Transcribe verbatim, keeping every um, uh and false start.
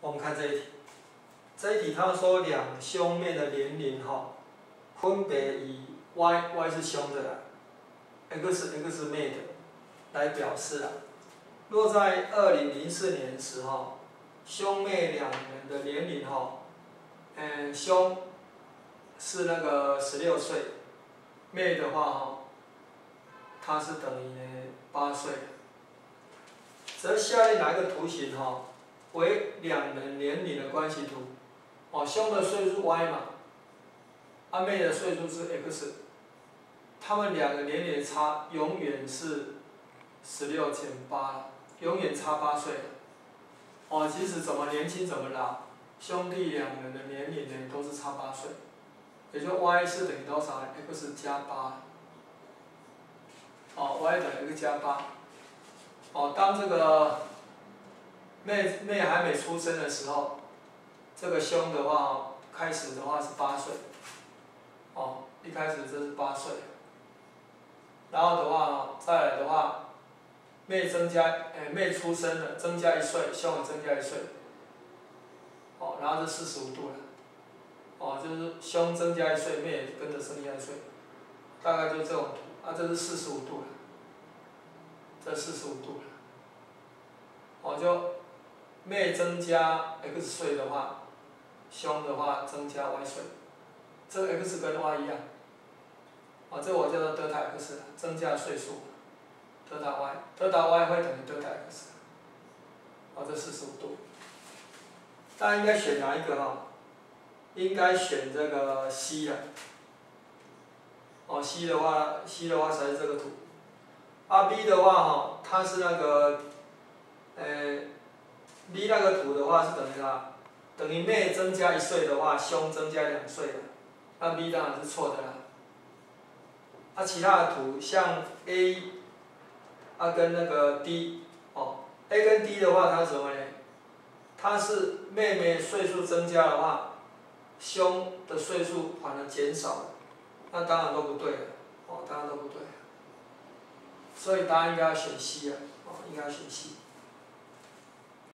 我们看这一题，这一题他说两兄妹的年龄哈，分别以 y y 是兄的啦 ，x x 妹的来表示啊。若在二零零四年时候，兄妹两人的年龄哈，嗯，兄是那个十六岁，妹的话哈，它是等于呢八岁。则下列哪一个图形哈？为两人年龄的关系图，哦，兄的岁数 y 嘛，阿妹的岁数是 x， 他们两个年龄差永远是十六减八，永远差八岁。哦，即使怎么年轻怎么老，兄弟两人的年龄呢都是差八岁，也就 y 是等于多少呢 ？x 加八。哦 ，y 等于 x 加八。哦，当这个妹妹还没出生的时候，这个兄的话，开始的话是八岁，哦，一开始这是八岁，然后的话，再来的话，妹增加，哎，妹出生了，增加一岁，兄也增加一岁，哦，然后是四十五度了，哦，就是兄增加一岁，妹也跟着增加一岁，大概就这种图，啊，这是四十五度了，这四十五度了，哦，就。妹增加 x 岁的话，兄的话增加 y 岁，这个 x 跟 y 一样，啊，这我叫做德塔 x， 增加岁数，德塔 y， 德塔 y 会等于德塔 x， 啊，这四十五度，大家应该选哪一个哈？应该选这个 C 啊，哦 ，C 的话 ，C 的话才是这个图，啊 B 的话哈，它是那个，呃。B 那个图的话是等于啥？等于妹增加一岁的话，兄增加两岁了，那 B 当然是错的啦。啊，其他的图像 A， 啊跟那个 D， 哦 ，A 跟 D 的话它是什么呢？它是妹妹岁数增加的话，兄的岁数反而减少了，那当然都不对了，哦，当然都不对。所以答案应该要选 C 啊，哦，应该要选 C。